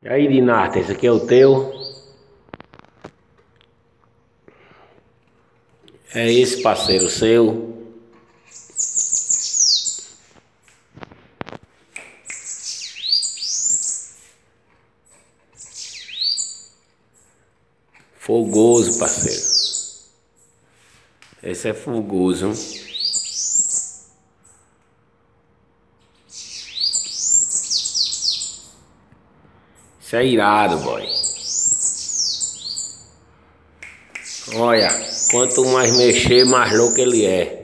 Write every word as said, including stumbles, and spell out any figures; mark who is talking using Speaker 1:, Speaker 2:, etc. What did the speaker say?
Speaker 1: E aí, Dinata, esse aqui é o teu? É esse parceiro seu? Fogoso, parceiro. Esse é fogoso. Isso é irado, boy. Olha, quanto mais mexer, mais louco ele é.